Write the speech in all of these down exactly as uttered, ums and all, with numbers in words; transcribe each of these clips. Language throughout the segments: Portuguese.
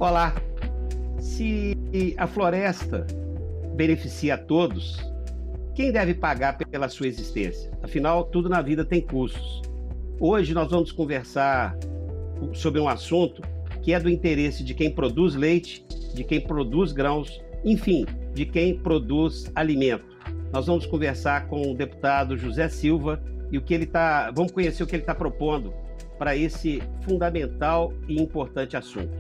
Olá! Se a floresta beneficia a todos, quem deve pagar pela sua existência? Afinal, tudo na vida tem custos. Hoje nós vamos conversar sobre um assunto que é do interesse de quem produz leite, de quem produz grãos, enfim, de quem produz alimento. Nós vamos conversar com o deputado José Silva e o que ele tá, vamos conhecer o que ele está propondo para esse fundamental e importante assunto.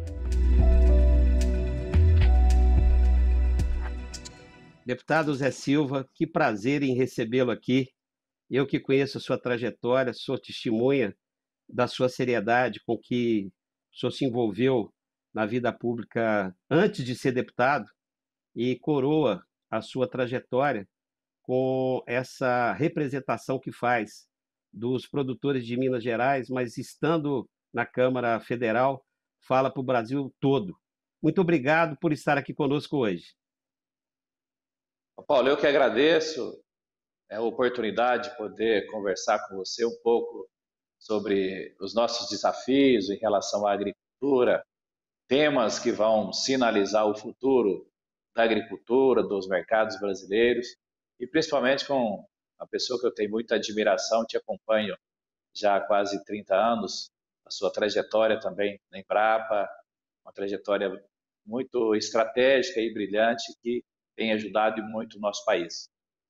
Deputado José Silva, que prazer em recebê-lo aqui. Eu que conheço a sua trajetória, sou testemunha da sua seriedade com que o senhor se envolveu na vida pública antes de ser deputado e coroa a sua trajetória com essa representação que faz dos produtores de Minas Gerais, mas estando na Câmara Federal, fala para o Brasil todo. Muito obrigado por estar aqui conosco hoje. Paulo, eu que agradeço a oportunidade de poder conversar com você um pouco sobre os nossos desafios em relação à agricultura, temas que vão sinalizar o futuro da agricultura, dos mercados brasileiros, e principalmente com uma pessoa que eu tenho muita admiração, te acompanho já há quase trinta anos, a sua trajetória também na Embrapa, uma trajetória muito estratégica e brilhante que tem ajudado muito o nosso país.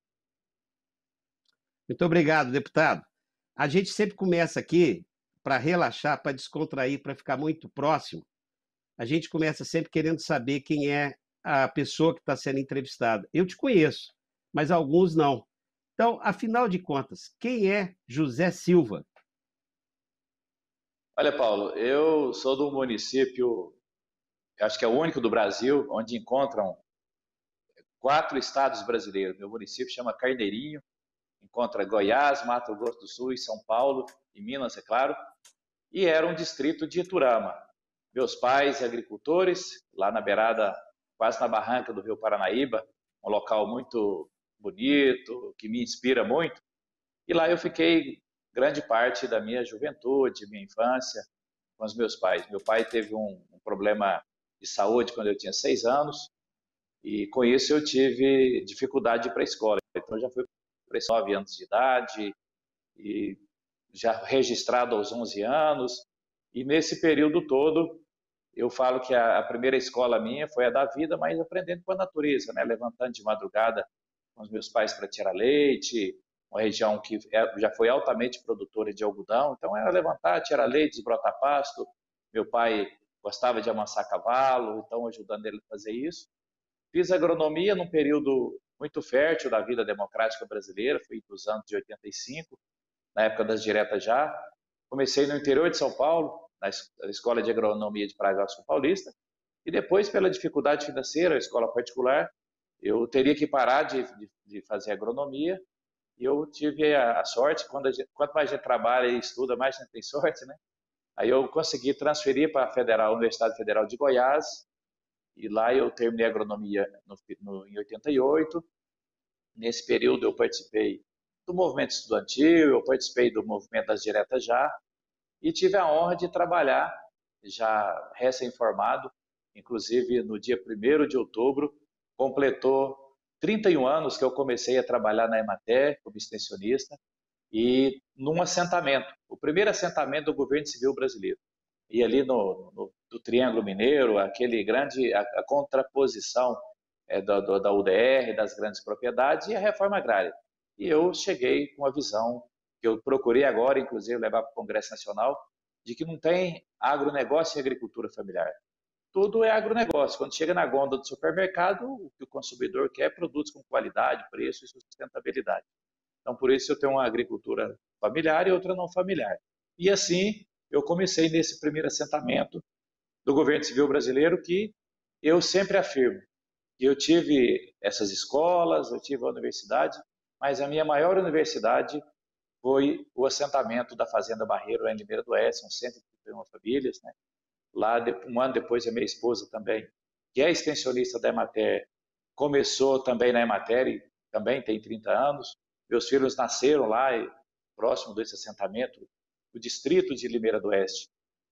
Muito obrigado, deputado. A gente sempre começa aqui para relaxar, para descontrair, para ficar muito próximo. A gente começa sempre querendo saber quem é a pessoa que está sendo entrevistada. Eu te conheço, mas alguns não. Então, afinal de contas, quem é José Silva? Olha, Paulo, eu sou do município, acho que é o único do Brasil, onde encontram quatro estados brasileiros. Meu município chama Carneirinho, encontra Goiás, Mato Grosso do Sul e São Paulo, e Minas, é claro, e era um distrito de Iturama. Meus pais, agricultores, lá na beirada, quase na barranca do Rio Paranaíba, um local muito bonito, que me inspira muito, e lá eu fiquei grande parte da minha juventude, minha infância, com os meus pais. Meu pai teve um, um problema de saúde quando eu tinha seis anos, e com isso eu tive dificuldade de ir para a escola. Então eu já fui para nove anos de idade, e já registrado aos onze anos, e nesse período todo eu falo que a, a primeira escola minha foi a da vida, mas aprendendo com a natureza, né? Levantando de madrugada com os meus pais para tirar leite, uma região que já foi altamente produtora de algodão, então era levantar, tirar leite, desbrotar pasto. Meu pai gostava de amansar cavalo, então ajudando ele a fazer isso. Fiz agronomia num período muito fértil da vida democrática brasileira, foi dos anos de oitenta e cinco, na época das diretas já. Comecei no interior de São Paulo, na Escola de Agronomia de Praia Sul Paulista, e depois, pela dificuldade financeira, a escola particular, eu teria que parar de, de, de fazer agronomia, e eu tive a, a sorte, quando a gente, quanto mais a gente trabalha e estuda, mais a gente tem sorte, né? Aí eu consegui transferir para a Federal, Universidade Federal de Goiás, e lá eu terminei a agronomia no, no, em oitenta e oito. Nesse período eu participei do movimento estudantil, eu participei do movimento das diretas já, e tive a honra de trabalhar, já recém-formado, inclusive no dia primeiro de outubro, completou trinta e um anos que eu comecei a trabalhar na Emater como extensionista, e num assentamento, o primeiro assentamento do governo civil brasileiro. E ali no, no do Triângulo Mineiro, aquele grande, a, a contraposição é, do, do, da U D R, das grandes propriedades, e a reforma agrária. E eu cheguei com a visão que eu procurei agora, inclusive, levar para o Congresso Nacional, de que não tem agronegócio e agricultura familiar. Tudo é agronegócio. Quando chega na gôndola do supermercado, o que o consumidor quer é produtos com qualidade, preço e sustentabilidade. Então, por isso eu tenho uma agricultura familiar e outra não familiar. E assim, eu comecei nesse primeiro assentamento do governo civil brasileiro, que eu sempre afirmo que eu tive essas escolas, eu tive a universidade, mas a minha maior universidade foi o assentamento da Fazenda Barreiro, lá em Limeira do Oeste, são cento e trinta e uma famílias, né? Lá, um ano depois, a minha esposa também, que é extensionista da Emater, começou também na Emater, e também tem trinta anos. Meus filhos nasceram lá, próximo desse assentamento, o distrito de Limeira do Oeste,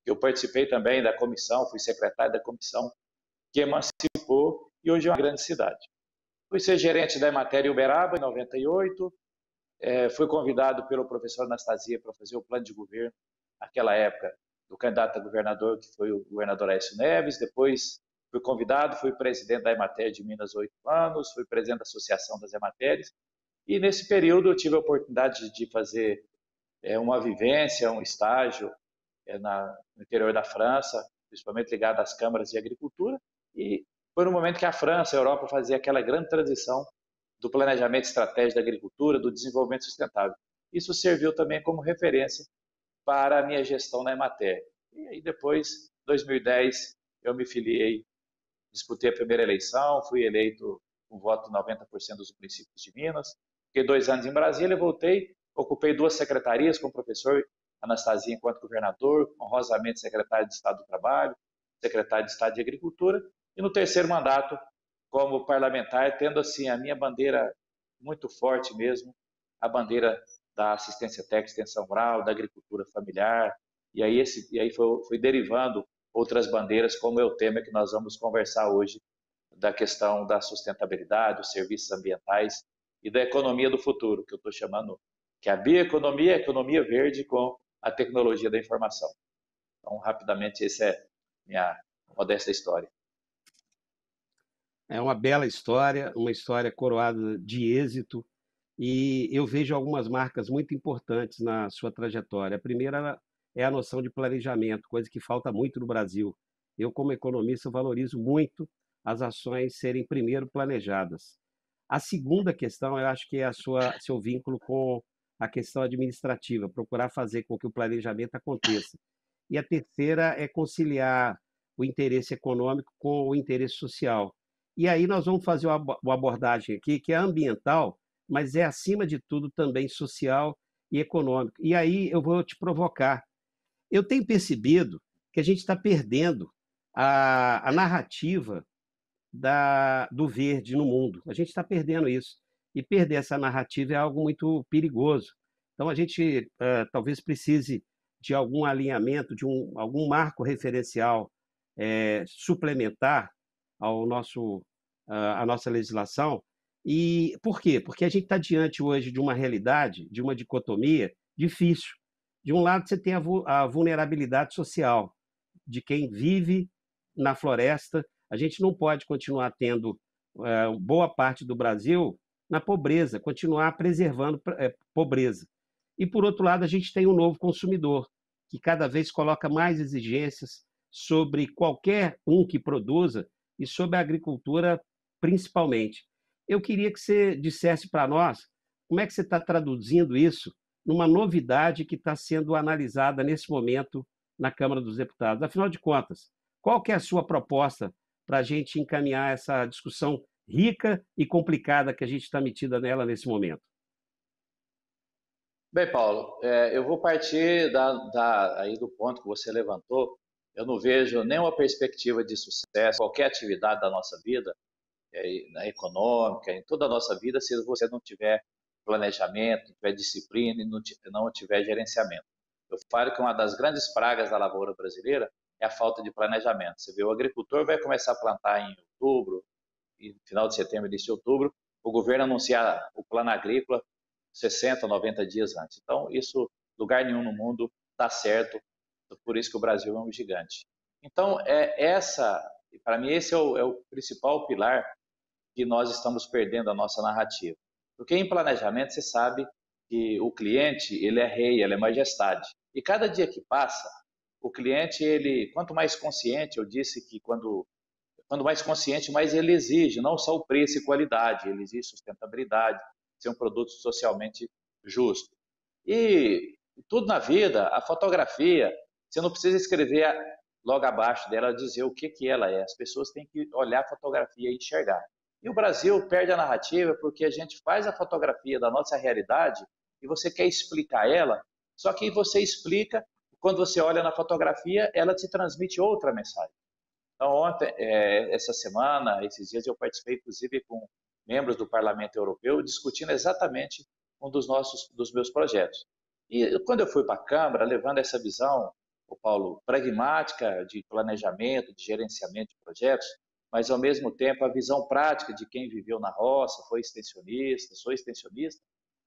Eu participei também da comissão, fui secretário da comissão que emancipou e hoje é uma grande cidade. Fui ser gerente da Emater Uberaba em noventa e oito, é, fui convidado pelo professor Anastasia para fazer o plano de governo, naquela época, do candidato a governador, que foi o governador Aécio Neves. Depois fui convidado, fui presidente da Emater de Minas oito anos, fui presidente da Associação das Emateres, e nesse período eu tive a oportunidade de fazer é, uma vivência, um estágio é, na, no interior da França, principalmente ligado às câmaras de agricultura, e foi no momento que a França, a Europa, fazia aquela grande transição do planejamento estratégico da agricultura, do desenvolvimento sustentável. Isso serviu também como referência para a minha gestão na Emater. E aí depois, em dois mil e dez, eu me filiei, disputei a primeira eleição, fui eleito com voto de noventa por cento dos municípios de Minas, fiquei dois anos em Brasília, voltei, ocupei duas secretarias com o professor Anastasia enquanto governador, honrosamente secretário de Estado do Trabalho, secretário de Estado de Agricultura, e no terceiro mandato como parlamentar, tendo assim a minha bandeira muito forte mesmo, a bandeira da assistência técnica, extensão rural, da agricultura familiar, e aí, esse, e aí foi, foi derivando outras bandeiras, como é o tema que nós vamos conversar hoje, da questão da sustentabilidade, dos serviços ambientais e da economia do futuro, que eu estou chamando, que é a bioeconomia, a economia verde com a tecnologia da informação. Então, rapidamente, essa é a minha modesta história. É uma bela história, uma história coroada de êxito, e eu vejo algumas marcas muito importantes na sua trajetória. A primeira é a noção de planejamento, coisa que falta muito no Brasil. Eu, como economista, valorizo muito as ações serem primeiro planejadas. A segunda questão, eu acho que é a sua seu vínculo com a questão administrativa, procurar fazer com que o planejamento aconteça. E a terceira é conciliar o interesse econômico com o interesse social. E aí nós vamos fazer uma abordagem aqui que é ambiental, mas é, acima de tudo, também social e econômico. E aí eu vou te provocar. Eu tenho percebido que a gente está perdendo a, a narrativa da, do verde no mundo. A gente está perdendo isso. E perder essa narrativa é algo muito perigoso. Então, a gente uh, talvez precise de algum alinhamento, de um, algum marco referencial é, suplementar ao nosso, uh, à nossa legislação. E por quê? Porque a gente está diante hoje de uma realidade, de uma dicotomia difícil. De um lado, você tem a, vu a vulnerabilidade social de quem vive na floresta. A gente não pode continuar tendo uh, boa parte do Brasil na pobreza, continuar preservando uh, pobreza. E, por outro lado, a gente tem um novo consumidor, que cada vez coloca mais exigências sobre qualquer um que produza e sobre a agricultura principalmente. Eu queria que você dissesse para nós como é que você está traduzindo isso numa novidade que está sendo analisada nesse momento na Câmara dos Deputados. Afinal de contas, qual que é a sua proposta para a gente encaminhar essa discussão rica e complicada que a gente está metida nela nesse momento? Bem, Paulo, é, eu vou partir da, da, aí do ponto que você levantou. Eu não vejo nenhuma perspectiva de sucesso, qualquer atividade da nossa vida, é, na econômica, em toda a nossa vida, se você não tiver planejamento, não tiver disciplina e não, não tiver gerenciamento. Eu falo que uma das grandes pragas da lavoura brasileira é a falta de planejamento. Você vê, o agricultor vai começar a plantar em outubro, e final de setembro, início de outubro, o governo anuncia o plano agrícola sessenta, noventa dias antes. Então, isso, lugar nenhum no mundo está certo, por isso que o Brasil é um gigante. Então, é essa, para mim, esse é o, é o principal pilar que nós estamos perdendo a nossa narrativa. Porque em planejamento, você sabe que o cliente, ele é rei, ele é majestade. E cada dia que passa, o cliente, ele, quanto mais consciente, eu disse que quando, quando mais consciente, mais ele exige, não só o preço e qualidade, ele exige sustentabilidade, ser um produto socialmente justo. E tudo na vida, a fotografia, você não precisa escrever logo abaixo dela, dizer o que, que ela é. As pessoas têm que olhar a fotografia e enxergar. E o Brasil perde a narrativa porque a gente faz a fotografia da nossa realidade e você quer explicar ela, só que você explica, quando você olha na fotografia, ela te transmite outra mensagem. Então, ontem, é, essa semana, esses dias, eu participei, inclusive, com membros do Parlamento Europeu, discutindo exatamente um dos nossos, dos meus projetos. E quando eu fui para a Câmara, levando essa visão o Paulo, pragmática de planejamento, de gerenciamento de projetos, mas ao mesmo tempo a visão prática de quem viveu na roça, foi extensionista, sou extensionista.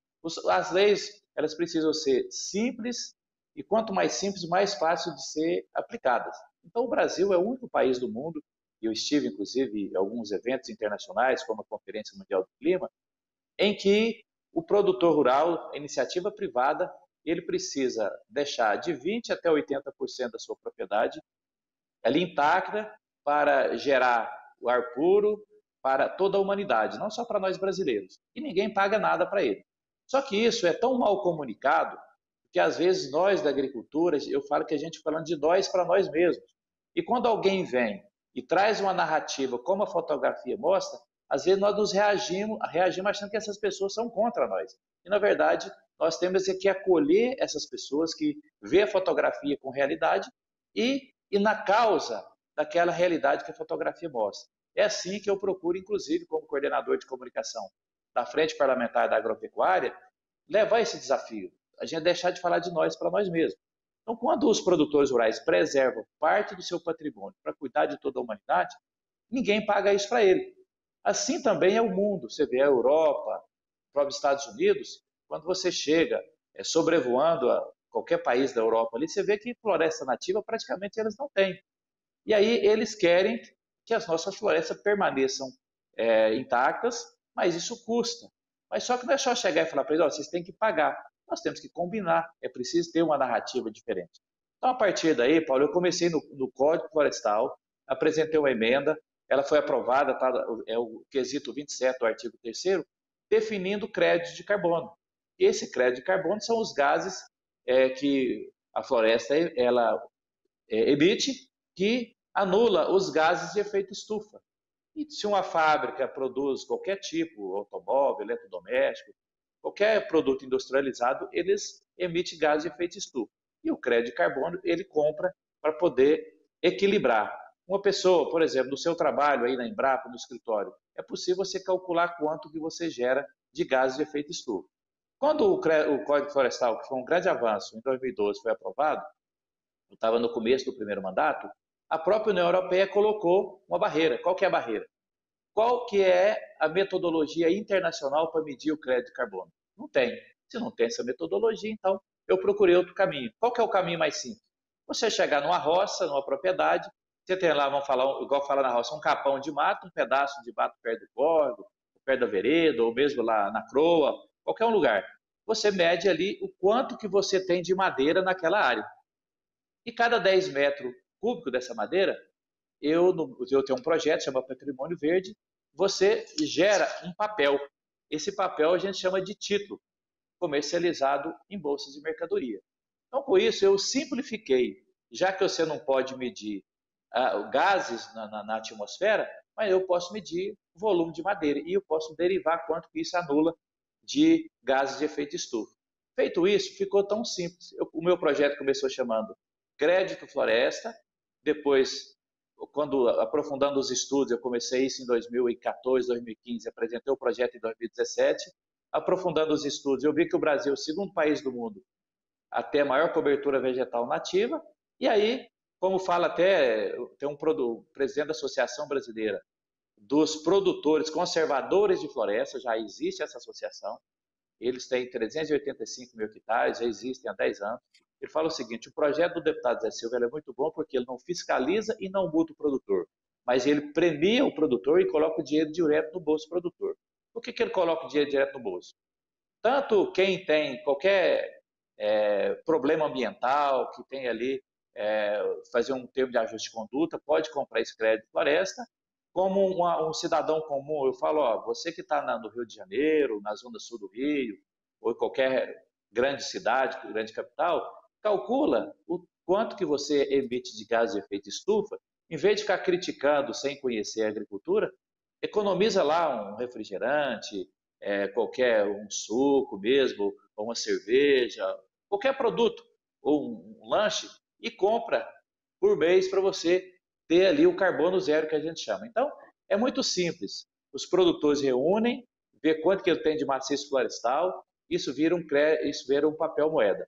As leis, elas precisam ser simples e quanto mais simples, mais fácil de ser aplicadas. Então o Brasil é o único país do mundo, e eu estive inclusive em alguns eventos internacionais, como a Conferência Mundial do Clima, em que o produtor rural, a iniciativa privada, ele precisa deixar de vinte por cento até oitenta por cento da sua propriedade ali intacta para gerar o ar puro para toda a humanidade, não só para nós brasileiros. E ninguém paga nada para ele. Só que isso é tão mal comunicado que às vezes nós da agricultura, eu falo que a gente falando de nós para nós mesmos. E quando alguém vem e traz uma narrativa como a fotografia mostra, às vezes nós nos reagimos, reagimos achando que essas pessoas são contra nós. E na verdade, nós temos que acolher essas pessoas que vê a fotografia com realidade e, e na causa daquela realidade que a fotografia mostra. É assim que eu procuro, inclusive, como coordenador de comunicação da Frente Parlamentar da Agropecuária, levar esse desafio. A gente deixar de falar de nós para nós mesmos. Então, quando os produtores rurais preservam parte do seu patrimônio para cuidar de toda a humanidade, ninguém paga isso para ele. Assim também é o mundo. Você vê a Europa, os próprios Estados Unidos, quando você chega é, sobrevoando a qualquer país da Europa ali, você vê que floresta nativa praticamente eles não têm. E aí eles querem que as nossas florestas permaneçam é, intactas, mas isso custa. Mas só que não é só chegar e falar para eles, oh, vocês têm que pagar. Nós temos que combinar, é preciso ter uma narrativa diferente. Então, a partir daí, Paulo, eu comecei no, no Código Florestal, apresentei uma emenda, ela foi aprovada, tá, é o quesito vinte e sete do artigo terceiro, definindo crédito de carbono. Esse crédito de carbono são os gases é, que a floresta ela, é, emite, que anula os gases de efeito estufa. E se uma fábrica produz qualquer tipo, automóvel, eletrodoméstico, qualquer produto industrializado, eles emitem gases de efeito estufa. E o crédito de carbono, ele compra para poder equilibrar. Uma pessoa, por exemplo, no seu trabalho aí na Embrapa, no escritório, é possível você calcular quanto que você gera de gases de efeito estufa. Quando o Código Florestal, que foi um grande avanço, em dois mil e doze foi aprovado, eu estava no começo do primeiro mandato, a própria União Europeia colocou uma barreira. Qual que é a barreira? Qual que é a metodologia internacional para medir o crédito de carbono? Não tem. Se não tem essa metodologia, então eu procurei outro caminho. Qual que é o caminho mais simples? Você chegar numa roça, numa propriedade, você tem lá, vamos falar, igual fala na roça, um capão de mato, um pedaço de mato perto do córrego, perto da vereda, ou mesmo lá na croa, qualquer um lugar. Você mede ali o quanto que você tem de madeira naquela área. E cada dez metros cúbicos dessa madeira, eu, eu tenho um projeto, chama Patrimônio Verde, você gera um papel. Esse papel a gente chama de título, comercializado em bolsas de mercadoria. Então, com isso, eu simplifiquei, já que você não pode medir ah, gases na, na, na atmosfera, mas eu posso medir o volume de madeira e eu posso derivar quanto que isso anula de gases de efeito estufa. Feito isso, ficou tão simples. Eu, o meu projeto começou chamando Crédito Floresta, depois, quando aprofundando os estudos, eu comecei isso em dois mil e quatorze, dois mil e quinze, apresentei o projeto em dois mil e dezessete, aprofundando os estudos, eu vi que o Brasil é o segundo país do mundo a ter a maior cobertura vegetal nativa, e aí, como fala até, tem um o presidente da Associação Brasileira dos Produtores Conservadores de Floresta, já existe essa associação, eles têm trezentos e oitenta e cinco mil hectares, já existem há dez anos. Ele fala o seguinte, o projeto do deputado Zé Silva é muito bom porque ele não fiscaliza e não multa o produtor, mas ele premia o produtor e coloca o dinheiro direto no bolso do produtor. Por que, que ele coloca o dinheiro direto no bolso? Tanto quem tem qualquer é, problema ambiental, que tem ali, é, fazer um termo de ajuste de conduta, pode comprar esse crédito de floresta, como uma, um cidadão comum, eu falo, ó, você que está no Rio de Janeiro, na zona sul do Rio, ou em qualquer grande cidade, grande capital, calcula o quanto que você emite de gás de efeito estufa, em vez de ficar criticando sem conhecer a agricultura, economiza lá um refrigerante, é, qualquer um suco mesmo, ou uma cerveja, qualquer produto, ou um, um lanche, e compra por mês para você ter ali o carbono zero que a gente chama. Então, é muito simples. Os produtores reúnem, vê quanto que ele tem de maciço florestal, isso vira um, isso vira um papel moeda.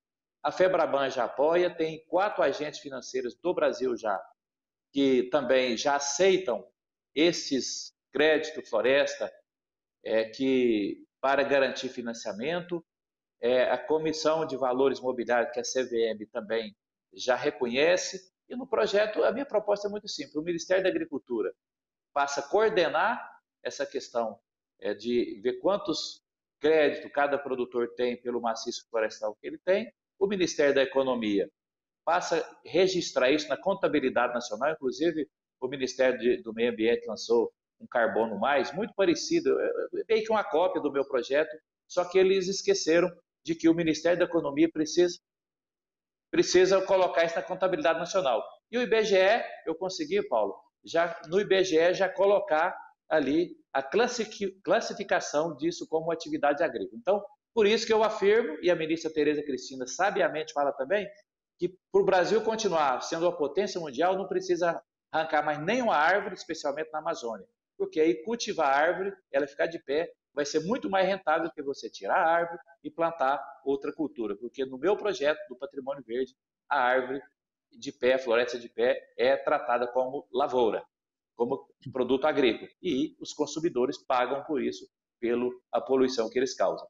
A Febraban já apoia, tem quatro agentes financeiros do Brasil já, que também já aceitam esses créditos floresta é, que, para garantir financiamento. É, a Comissão de Valores Mobiliários, que é a C V M, também já reconhece. E no projeto, a minha proposta é muito simples. O Ministério da Agricultura passa a coordenar essa questão é, de ver quantos créditos cada produtor tem pelo maciço florestal que ele tem. O Ministério da Economia passa a registrar isso na contabilidade nacional. Inclusive, o Ministério de, do Meio Ambiente lançou um Carbono Mais, muito parecido, meio que uma cópia do meu projeto, só que eles esqueceram de que o Ministério da Economia precisa, precisa colocar isso na contabilidade nacional. E o I B G E, eu consegui, Paulo, já, no I B G E já colocar ali a classificação disso como atividade agrícola. Então, por isso que eu afirmo, e a ministra Tereza Cristina sabiamente fala também, que para o Brasil continuar sendo uma potência mundial, não precisa arrancar mais nenhuma árvore, especialmente na Amazônia. Porque aí cultivar a árvore, ela ficar de pé, vai ser muito mais rentável do que você tirar a árvore e plantar outra cultura. Porque no meu projeto do Patrimônio Verde, a árvore de pé, a floresta de pé, é tratada como lavoura, como produto agrícola. E os consumidores pagam por isso, pela poluição que eles causam.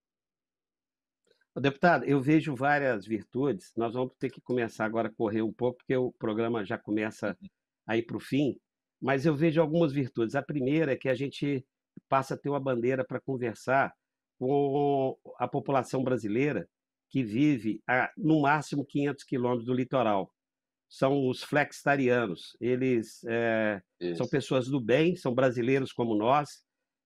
Deputado, eu vejo várias virtudes. Nós vamos ter que começar agora a correr um pouco, porque o programa já começa a ir para o fim, mas eu vejo algumas virtudes. A primeira é que a gente passa a ter uma bandeira para conversar com a população brasileira que vive a, no máximo, quinhentos quilômetros do litoral. São os flexitarianos. Eles é, são pessoas do bem, são brasileiros como nós,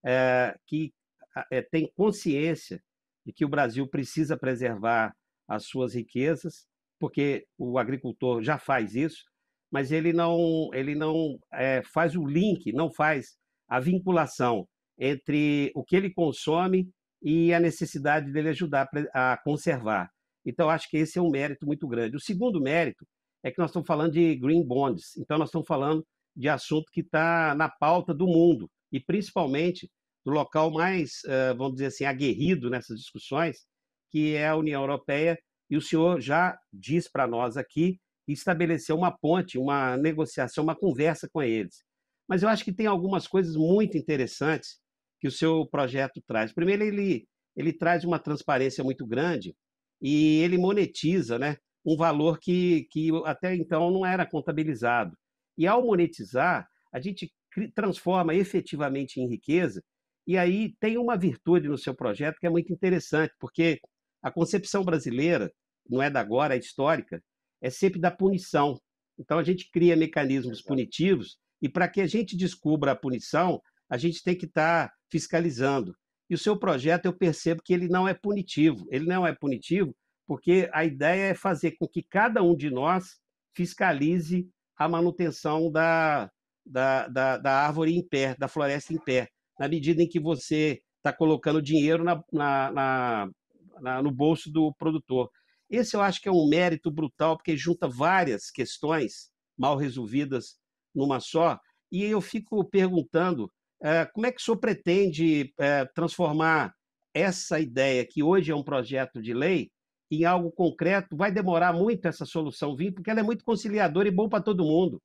é, que é, têm consciência de que o Brasil precisa preservar as suas riquezas, porque o agricultor já faz isso, mas ele não, ele não é, faz o link, não faz a vinculação entre o que ele consome e a necessidade dele ajudar a conservar. Então, acho que esse é um mérito muito grande. O segundo mérito é que nós estamos falando de green bonds, então nós estamos falando de assunto que está na pauta do mundo, e principalmente do local mais, vamos dizer assim, aguerrido nessas discussões, que é a União Europeia, e o senhor já diz para nós aqui e estabeleceu uma ponte, uma negociação, uma conversa com eles. Mas eu acho que tem algumas coisas muito interessantes que o seu projeto traz. Primeiro, ele, ele traz uma transparência muito grande e ele monetiza, né, um valor que, que até então não era contabilizado. E ao monetizar, a gente transforma efetivamente em riqueza. E aí tem uma virtude no seu projeto que é muito interessante, porque a concepção brasileira, não é da agora, é histórica, é sempre da punição. Então a gente cria mecanismos punitivos e para que a gente descubra a punição, a gente tem que estar fiscalizando. E o seu projeto, eu percebo que ele não é punitivo. Ele não é punitivo porque a ideia é fazer com que cada um de nós fiscalize a manutenção da, da, da, da árvore em pé, da floresta em pé, na medida em que você está colocando dinheiro na, na, na, na, no bolso do produtor. Esse eu acho que é um mérito brutal, porque junta várias questões mal resolvidas numa só, e eu fico perguntando é, como é que o senhor pretende é, transformar essa ideia, que hoje é um projeto de lei, em algo concreto. Vai demorar muito essa solução vir, porque ela é muito conciliadora e bom para todo mundo.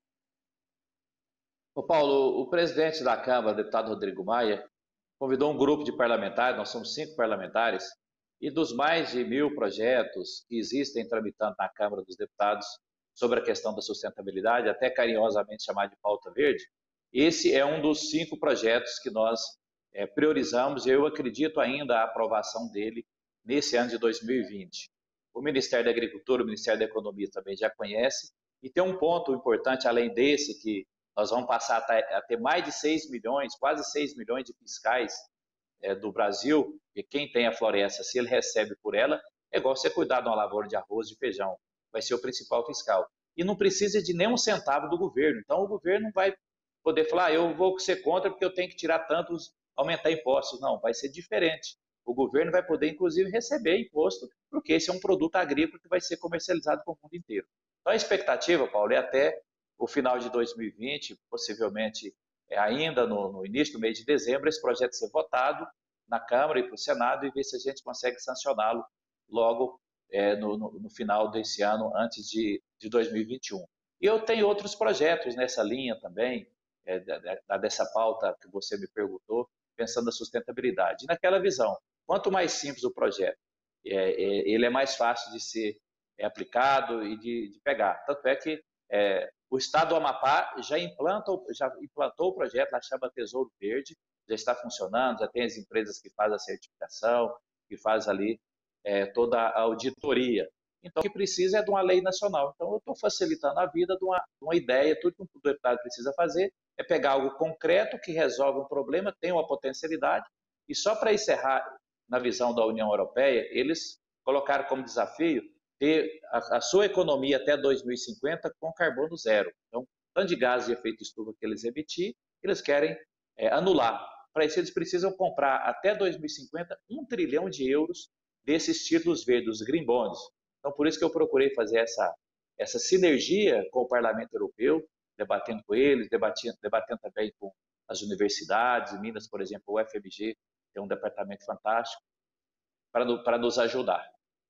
Ô Paulo, o presidente da Câmara, o deputado Rodrigo Maia, convidou um grupo de parlamentares, nós somos cinco parlamentares, e dos mais de mil projetos que existem tramitando na Câmara dos Deputados sobre a questão da sustentabilidade, até carinhosamente chamado de pauta verde, esse é um dos cinco projetos que nós é, priorizamos, e eu acredito ainda a aprovação dele nesse ano de dois mil e vinte. O Ministério da Agricultura, o Ministério da Economia também já conhece, e tem um ponto importante, além desse, que nós vamos passar a ter mais de seis milhões, quase seis milhões de fiscais é, do Brasil, e quem tem a floresta, se ele recebe por ela, é igual você cuidar de uma lavoura de arroz, de feijão, vai ser o principal fiscal. E não precisa de nenhum centavo do governo, então o governo não vai poder falar, ah, eu vou ser contra porque eu tenho que tirar tantos, aumentar impostos. Não, vai ser diferente. O governo vai poder, inclusive, receber imposto, porque esse é um produto agrícola que vai ser comercializado para o mundo inteiro. Então a expectativa, Paulo, é até o final de dois mil e vinte, possivelmente ainda no, no início do mês de dezembro, esse projeto ser votado na Câmara e para o Senado e ver se a gente consegue sancioná-lo logo é, no, no, no final desse ano, antes de, de dois mil e vinte e um. E eu tenho outros projetos nessa linha também, é, da, dessa pauta que você me perguntou, pensando na sustentabilidade. E naquela visão, quanto mais simples o projeto, é, é, ele é mais fácil de ser é, aplicado e de, de pegar. Tanto é que é, o Estado do Amapá já, implanta, já implantou o projeto, lá chama Tesouro Verde, já está funcionando, já tem as empresas que fazem a certificação, que fazem ali é, toda a auditoria. Então, o que precisa é de uma lei nacional. Então, eu estou facilitando a vida de uma, de uma ideia, tudo que o deputado precisa fazer é pegar algo concreto que resolve um problema, tem uma potencialidade, e só para encerrar, na visão da União Europeia, eles colocaram como desafio ter a, a sua economia até dois mil e cinquenta com carbono zero. Então, tanto de gás de efeito estufa que eles emitir, eles querem é, anular. Para isso, eles precisam comprar até dois mil e cinquenta um trilhão de euros desses títulos verdes, os green bonds. Então, por isso que eu procurei fazer essa, essa sinergia com o Parlamento Europeu, debatendo com eles, debatendo, debatendo também com as universidades, em Minas, por exemplo, o U F M G tem um departamento fantástico, para, no, para nos ajudar.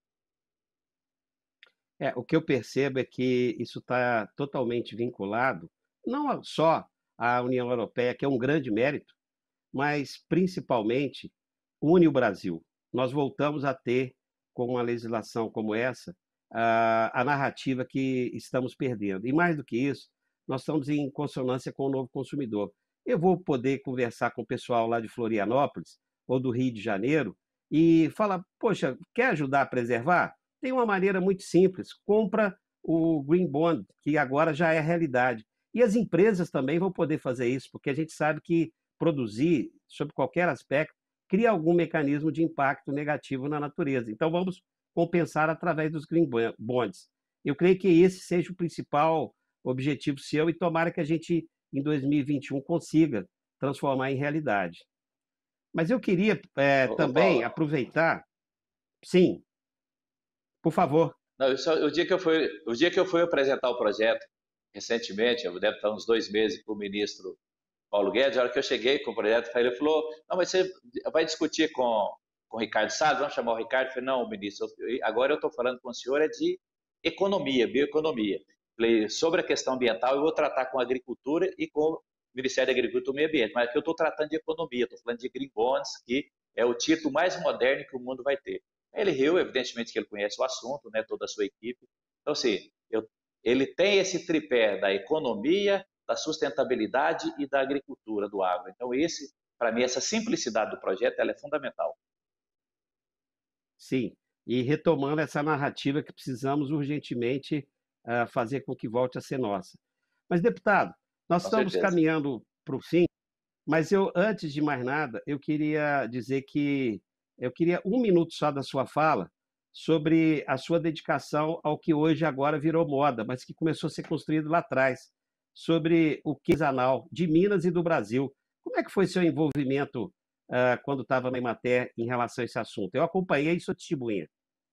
É, o que eu percebo é que isso está totalmente vinculado, não só à União Europeia, que é um grande mérito, mas principalmente une o Brasil. Nós voltamos a ter, com uma legislação como essa, a, a narrativa que estamos perdendo. E mais do que isso, nós estamos em consonância com o novo consumidor. Eu vou poder conversar com o pessoal lá de Florianópolis ou do Rio de Janeiro e falar, poxa, quer ajudar a preservar? Tem uma maneira muito simples, compra o Green Bond, que agora já é realidade. E as empresas também vão poder fazer isso, porque a gente sabe que produzir, sob qualquer aspecto, cria algum mecanismo de impacto negativo na natureza. Então, vamos compensar através dos Green Bonds. Eu creio que esse seja o principal objetivo seu e tomara que a gente, em dois mil e vinte e um, consiga transformar em realidade. Mas eu queria é, Ô, ô, também Paulo, aproveitar... Sim, por favor. não, isso, o, dia que eu fui, o dia que eu fui apresentar o projeto, recentemente, eu deve estar uns dois meses para o ministro Paulo Guedes, a hora que eu cheguei com o projeto, ele falou, não, mas você vai discutir com, com o Ricardo Salles, vamos chamar o Ricardo? Eu falei, não, ministro, eu, agora eu estou falando com o senhor é de economia, bioeconomia. Falei, sobre a questão ambiental, eu vou tratar com a agricultura e com o Ministério da Agricultura e Meio Ambiente, mas aqui eu estou tratando de economia, estou falando de Green Bonds, que é o título mais moderno que o mundo vai ter. Ele riu, evidentemente que ele conhece o assunto, né, toda a sua equipe. Então, assim, eu, ele tem esse tripé da economia, da sustentabilidade e da agricultura, do agro. Então, esse, para mim, essa simplicidade do projeto, ela é fundamental. Sim, e retomando essa narrativa que precisamos urgentemente uh, fazer com que volte a ser nossa. Mas, deputado, nós Com estamos certeza. caminhando para o fim, mas eu, antes de mais nada, eu queria dizer que eu queria um minuto só da sua fala sobre a sua dedicação ao que hoje agora virou moda, mas que começou a ser construído lá atrás, sobre o artesanal de Minas e do Brasil. Como é que foi seu envolvimento uh, quando estava na Emater em relação a esse assunto? Eu acompanhei e sou testemunha.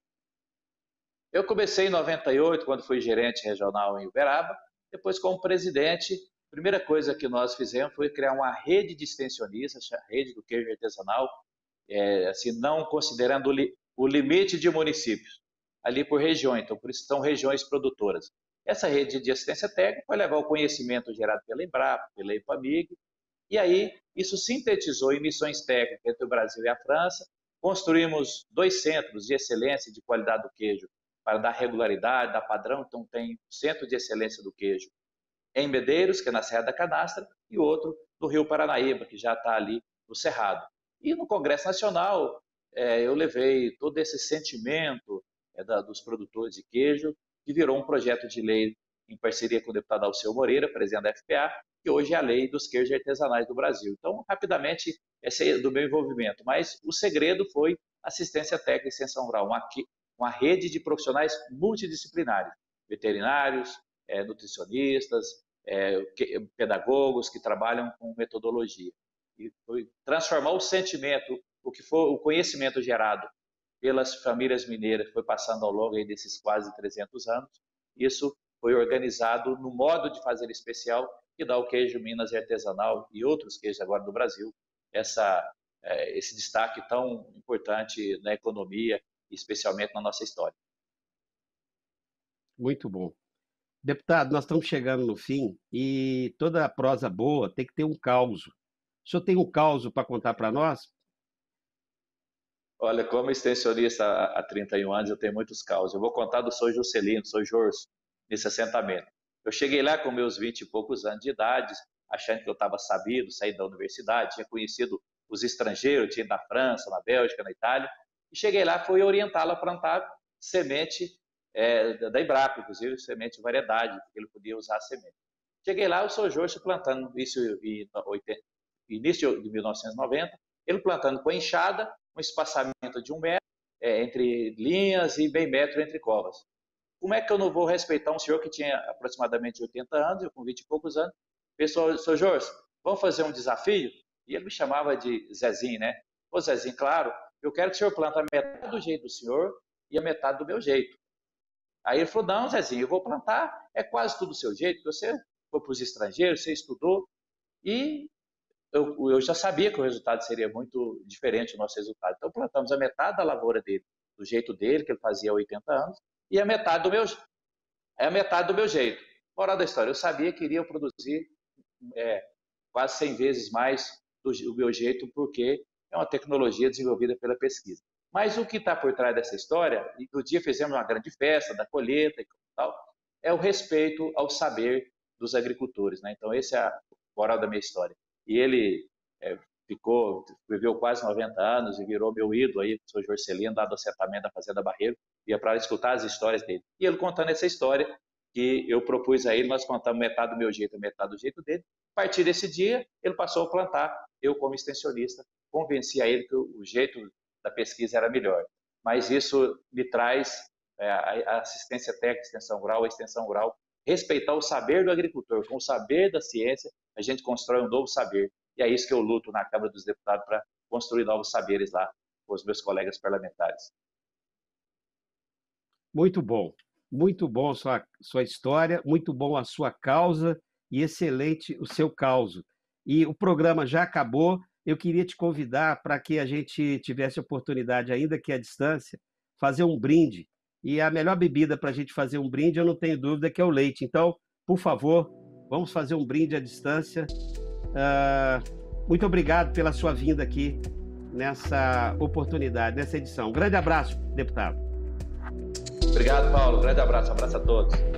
Eu comecei em noventa e oito, quando fui gerente regional em Uberaba, depois como presidente, a primeira coisa que nós fizemos foi criar uma rede de extensionistas, a rede do queijo artesanal, é, assim, não considerando o, li, o limite de municípios, ali por regiões, então por isso são regiões produtoras. Essa rede de assistência técnica vai levar o conhecimento gerado pela Embrapa, pela Epamig, e aí isso sintetizou em missões técnicas entre o Brasil e a França. Construímos dois centros de excelência de qualidade do queijo para dar regularidade, dar padrão. Então tem o Centro de Excelência do Queijo em Medeiros, que é na Serra da Canastra, e outro no Rio Paranaíba, que já está ali no Cerrado. E no Congresso Nacional é, eu levei todo esse sentimento é, da, dos produtores de queijo, que virou um projeto de lei em parceria com o deputado Alceu Moreira, presidente da F P A, que hoje é a lei dos queijos artesanais do Brasil. Então, rapidamente, esse é do meu envolvimento. Mas o segredo foi assistência técnica e extensão rural, uma, uma rede de profissionais multidisciplinares, veterinários, é, nutricionistas, é, que, pedagogos que trabalham com metodologia. E foi transformar o sentimento, o que foi o conhecimento gerado pelas famílias mineiras, foi passando ao longo aí desses quase trezentos anos. Isso foi organizado no modo de fazer especial que dá o queijo Minas artesanal e outros queijos agora do Brasil, essa, é, esse destaque tão importante na economia, especialmente na nossa história. Muito bom. Deputado, nós estamos chegando no fim e toda prosa boa tem que ter um causo. O senhor tem um causo para contar para nós? Olha, como extensionista há trinta e um anos, eu tenho muitos causos. Eu vou contar do São Juscelino, São Jorge, nesse assentamento. Eu cheguei lá com meus vinte e poucos anos de idade, achando que eu estava sabido, saí da universidade, tinha conhecido os estrangeiros, tinha ido na França, na Bélgica, na Itália, e cheguei lá, fui orientá-lo a plantar semente é, da Embrapa, inclusive semente de variedade, porque ele podia usar a semente. Cheguei lá, o São Jorge plantando, isso em início de mil novecentos e noventa, ele plantando com enxada, um espaçamento de um metro é, entre linhas e meio metro entre covas. Como é que eu não vou respeitar um senhor que tinha aproximadamente oitenta anos, eu com vinte e poucos anos? Pessoal, senhor Jorge, vamos fazer um desafio? E ele me chamava de Zezinho, né? Ô Zezinho, claro, eu quero que o senhor plante a metade do jeito do senhor e a metade do meu jeito. Aí ele falou, não, Zezinho, eu vou plantar, é quase tudo do seu jeito, porque você foi para os estrangeiros, você estudou, e eu, eu já sabia que o resultado seria muito diferente do nosso resultado. Então plantamos a metade da lavoura dele, do jeito dele, que ele fazia há oitenta anos, e a metade do meu, é a metade do meu jeito. Moral da história, eu sabia que iria produzir é, quase cem vezes mais do, do meu jeito, porque é uma tecnologia desenvolvida pela pesquisa. Mas o que está por trás dessa história, e no dia fizemos uma grande festa da colheita e tal, é o respeito ao saber dos agricultores, né? Então esse é a moral da minha história. E ele é, ficou, viveu quase noventa anos e virou meu ídolo aí, o senhor Jorcelino, lá do assentamento da Fazenda Barreiro, ia para escutar as histórias dele. E ele contando essa história que eu propus a ele, nós contamos metade do meu jeito, metade do jeito dele. A partir desse dia, ele passou a plantar. Eu, como extensionista, convenci a ele que o jeito da pesquisa era melhor. Mas isso me traz é, a assistência técnica, extensão rural, a extensão rural, respeitar o saber do agricultor. Com o saber da ciência, a gente constrói um novo saber. E é isso que eu luto na Câmara dos Deputados para construir novos saberes lá com os meus colegas parlamentares. Muito bom. Muito bom a sua, sua história, muito bom a sua causa e excelente o seu causo. E o programa já acabou. Eu queria te convidar para que a gente tivesse a oportunidade, ainda que à distância, fazer um brinde. E a melhor bebida para a gente fazer um brinde, eu não tenho dúvida, que é o leite. Então, por favor, vamos fazer um brinde à distância. Uh, muito obrigado pela sua vinda aqui nessa oportunidade, nessa edição. Um grande abraço, deputado. Obrigado, Paulo. Um grande abraço. Um abraço a todos.